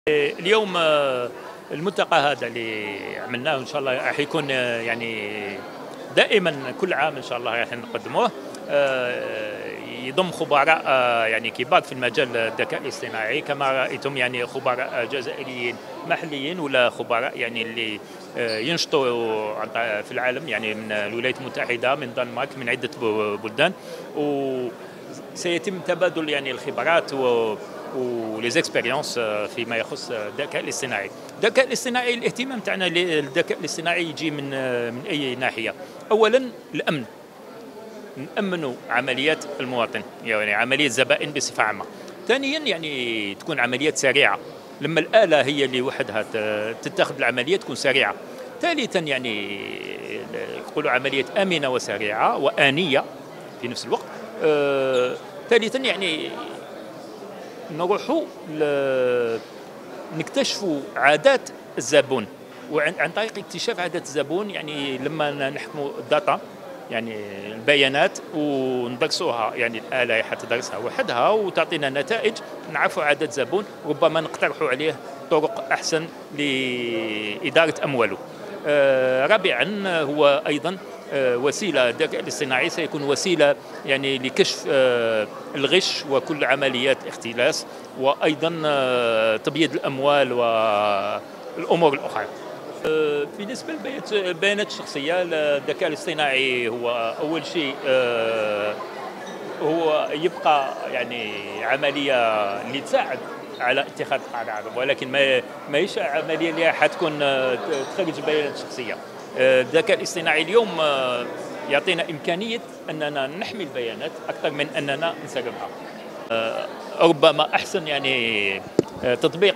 اليوم الملتقى هذا اللي عملناه ان شاء الله راح يكون يعني دائما كل عام ان شاء الله راح نقدموه. يضم خبراء يعني كبار في المجال الذكاء الاصطناعي، كما رايتم يعني خبراء جزائريين محليين ولا خبراء يعني اللي ينشطوا في العالم، يعني من الولايات المتحده، من دنمارك، من عده بلدان. وسيتم تبادل يعني الخبرات وليزيكسبيريونس فيما يخص الذكاء الاصطناعي. الذكاء الاصطناعي، الاهتمام تاعنا للذكاء الاصطناعي يجي من اي ناحيه؟ اولا الامن، نأمنوا عمليات المواطن، يعني عمليه الزبائن بصفه عامه. ثانيا يعني تكون عمليات سريعه، لما الآلة هي اللي وحدها تتخذ العمليه تكون سريعه. ثالثا يعني يقولوا عمليه امنه وسريعه وآنيه في نفس الوقت. ثالثا يعني نروحوا نكتشفوا عادات الزبون، وعن طريق اكتشاف عادات الزبون يعني لما نحكموا الداتا، يعني البيانات، وندرسوها، يعني الآلة حتدرسها وحدها وتعطينا نتائج، نعرفوا عادات زبون، ربما نقترحوا عليه طرق أحسن لإدارة أمواله. رابعا هو أيضا وسيلة، الذكاء الاصطناعي سيكون وسيلة يعني لكشف الغش وكل عمليات الاختلاس، وأيضا تبييض الأموال والأمور الأخرى. بالنسبة للبيانات الشخصية، الذكاء الاصطناعي هو أول شيء هو يبقى يعني عملية اللي تساعد على اتخاذ قرار، ولكن ما هيش عملية اللي حتكون تخرج بيانات شخصية. الذكاء الاصطناعي اليوم يعطينا إمكانية أننا نحمي البيانات أكثر من أننا نسربها. ربما أحسن يعني تطبيق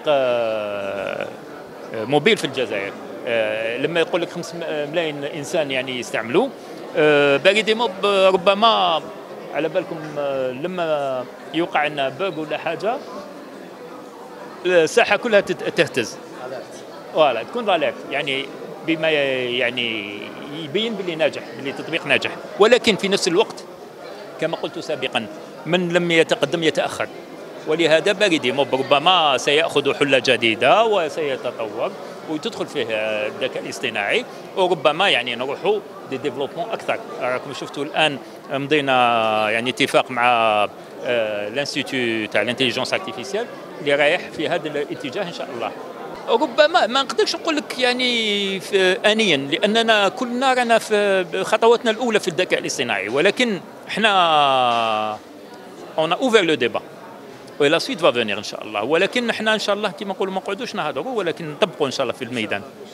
موبيل في الجزائر، لما يقول لك 5 ملايين إنسان يعني يستعملوه. بريد موب ربما على بالكم لما يوقع لنا بوغ ولا حاجة الساحة كلها تهتز، فوالا تكون اليرت، يعني بما يعني يبين باللي ناجح، باللي تطبيق ناجح. ولكن في نفس الوقت كما قلت سابقا، من لم يتقدم يتأخر، ولهذا بريد موب ربما سيأخذ حلة جديدة وسيتطور وتدخل فيه الذكاء الاصطناعي، وربما يعني نروحوا دي ديفلوبمون اكثر. راكم شفتوا الان مضينا يعني اتفاق مع الانستيتو تاع الانتيليجنس ارتيفيسيال اللي رايح في هذا الاتجاه ان شاء الله. ربما ما نقدرش نقول لك يعني آنيا، لاننا كلنا رانا في خطواتنا الاولى في الذكاء الاصطناعي، ولكن احنا on a ouvert le débat ولا سويت فا فينير ان شاء الله. ولكن احنا ان شاء الله كما نقولوا ما نقعدوش نهضروا، ولكن نطبقوا ان شاء الله في الميدان.